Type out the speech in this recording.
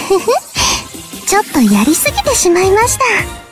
ちょっとやりすぎてしまいました。